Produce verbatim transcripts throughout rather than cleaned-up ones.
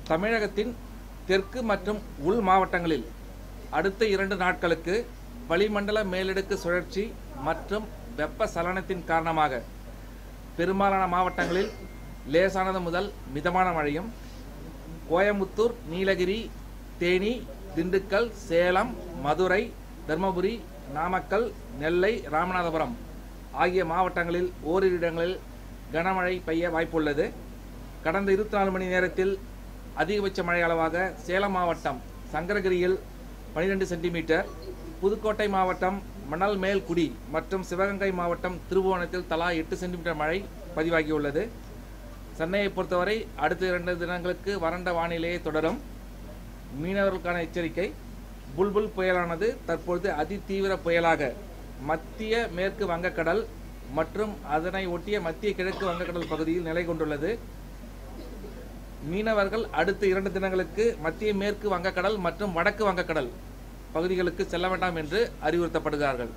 தமிழகத்தின் தெற்கு மற்றும் உள் மாவட்டங்களில் அடுத்த இரண்டு நாட்களுக்கு வளிமண்டல மேலடுக்கு சுழற்சி மற்றும் வெப்ப சலனத்தின் காரணமாக பெரும்பாலான மாவட்டங்களில் லேசானது முதல் மிதமான மழையும், கோயமுத்தூர், நீலகிரி, தேனி, திண்டுக்கல், சேலம், மதுரை, தர்மபுரி, நாமக்கல், நெல்லை, ராமநாதபுரம் ஆகிய மாவட்டங்களில் ஓரிரு இடங்களில் கனமழை பெய்ய வாய்ப்புள்ளது. கடந்த இருபத்தி நாலு மணி நேரத்தில் அதிகபட்ச மழை அளவாக சேலம் மாவட்டம் சங்கரகிரியில் பனிரெண்டு சென்டிமீட்டர், புதுக்கோட்டை மாவட்டம் மணல் மேல்குடி மற்றும் சிவகங்கை மாவட்டம் திருபுவனத்தில் தலா எட்டு சென்டிமீட்டர் மழை பதிவாகியுள்ளது. சென்னையை பொறுத்தவரை அடுத்த இரண்டு தினங்களுக்கு வறண்ட வானிலையை தொடரும். மீனவர்களுக்கான எச்சரிக்கை: புல்புல் புயலானது தற்பொழுது அதிதீவிர புயலாக மத்திய மேற்கு வங்கக்கடல் மற்றும் அதனை ஒட்டிய மத்திய கிழக்கு வங்கக்கடல் பகுதியில் நிலை கொண்டுள்ளது. மீனவர்கள் அடுத்த இரண்டு தினங்களுக்கு மத்திய மேற்கு வங்கக்கடல் மற்றும் வடக்கு வங்கக்கடல் பகுதிகளுக்கு செல்ல வேண்டாம் என்று அறிவுறுத்தப்படுகிறார்கள்.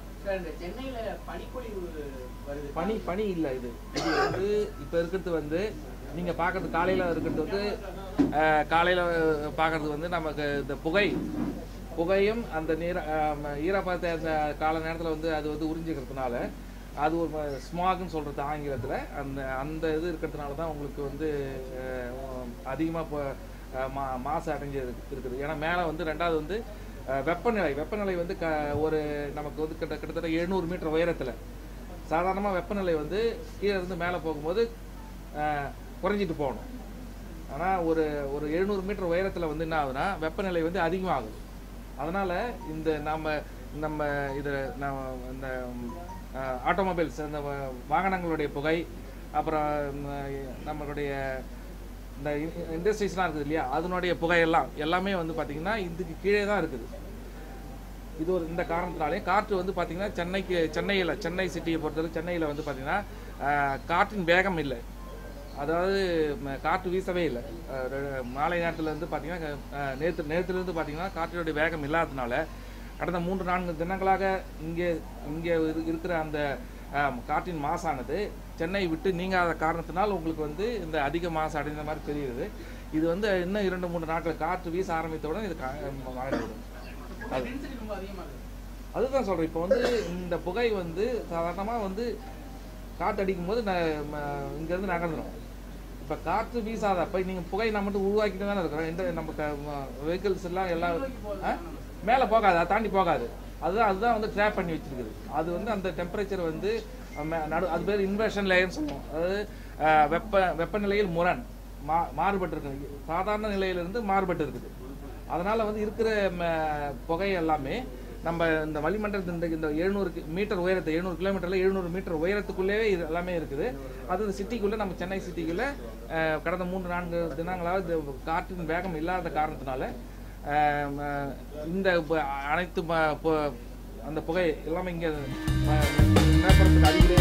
பனி பனி இல்லை, இது இது வந்து இப்போ இருக்கிறது வந்து நீங்கள் பார்க்கறது காலையில் இருக்கிறது வந்து காலையில் பார்க்கறது வந்து நமக்கு இந்த புகை புகையும் அந்த நீர ஈரப்பதத்தை அந்த கால நேரத்தில் வந்து அது வந்து உறிஞ்சிக்கிறதுனால அது ஒரு ஸ்மாக்னு சொல்கிறது ஆங்கிலத்தில். அந்த அந்த இது இருக்கிறதுனால தான் உங்களுக்கு வந்து அதிகமாக இப்போ மா மாசு அடைஞ்சு இருக்குது. ஏன்னா மேலே வந்து ரெண்டாவது வந்து வெப்பநிலை வெப்பநிலை வந்து க ஒரு நமக்கு வந்து கிட்ட கிட்டத்தட்ட எழுநூறு மீட்டர் உயரத்தில் சாதாரணமாக வெப்பநிலை வந்து கீழே இருந்து மேலே போகும்போது குறைஞ்சிட்டு போகணும். ஆனால் ஒரு ஒரு எழுநூறு மீட்டர் உயரத்தில் வந்து என்ன ஆகுதுன்னா வெப்பநிலை வந்து அதிகமாகுது. அதனால் இந்த நம்ம நம்ம இதை நம்ம இந்த ஆட்டோமொபைல்ஸ் அந்த வாகனங்களுடைய புகை, அப்புறம் நம்மளுடைய இந்த இண்டஸ்ட்ரீஸ்லாம் இருக்குது இல்லையா, அதனுடைய புகையெல்லாம் எல்லாமே வந்து பார்த்திங்கன்னா இதுக்கு கீழே தான் இருக்குது. இது ஒரு இந்த காரணத்தினாலே காற்று வந்து பார்த்திங்கன்னா சென்னைக்கு சென்னையில் சென்னை சிட்டியை பொறுத்தவரை சென்னையில் வந்து பார்த்திங்கன்னா காற்றின் வேகம் இல்லை. அதாவது காற்று வீசவே இல்லை. மாலை நேரத்தில் வந்து பார்த்திங்கன்னா நேற்று நேற்றுலேருந்து பார்த்திங்கன்னா காற்றினுடைய வேகம் இல்லாததுனால கடந்த மூன்று நான்கு தினங்களாக இங்கே இங்கே இருக்கிற அந்த காற்றின் மாசானது சென்னை விட்டு நீங்காத காரணத்தினால் உங்களுக்கு வந்து இந்த அதிக மாசு அடைந்த மாதிரி தெரியுது. இது வந்து இன்னும் இரண்டு மூன்று நாட்கள் காற்று வீச ஆரம்பித்தவுடன் இது மாறிவிடும். அதுதான் சொல்கிறேன். இப்போ வந்து இந்த புகை வந்து சாதாரணமாக வந்து காற்று அடிக்கும் போது இங்கேருந்து நகர்ந்துடும். இப்போ காற்று வீசாதப்போ நீங்கள் புகை நம்ம மட்டும் உருவாக்கிட்டு தானே இருக்கிறோம். இந்த நம்ம வெஹிக்கிள்ஸ் எல்லாம் எல்லாம் மேலே போகாது, அதை தாண்டி போகாது. அதுதான் அதுதான் வந்து ட்ராப் பண்ணி வச்சிருக்குது. அது வந்து அந்த டெம்பரேச்சர் வந்து நடு அது பேர் இன்வெர்ஷன் லேயர்னு சொல்லுவோம். அதாவது வெப்ப வெப்பநிலையில் முரண் மா மாறுபட்டு இருக்குது. சாதாரண நிலையிலிருந்து மாறுபட்டு இருக்குது. அதனால் வந்து இருக்கிற புகை எல்லாமே நம்ம இந்த வளிமண்டலத்தின் இந்த எழுநூறு மீட்டர் உயரத்தை எழுநூறு கிலோமீட்டரில் எழுநூறு மீட்டர் உயரத்துக்குள்ளேயே இது எல்லாமே இருக்குது. அது இந்த சிட்டிக்குள்ளே நம்ம சென்னை சிட்டிக்குள்ளே கடந்த மூன்று நான்கு தினங்களாவது காற்றின் வேகம் இல்லாத காரணத்தினால இந்த அனைத்து அந்த புகை எல்லாமே இங்கே மேற்பரத்துக்கு அதிக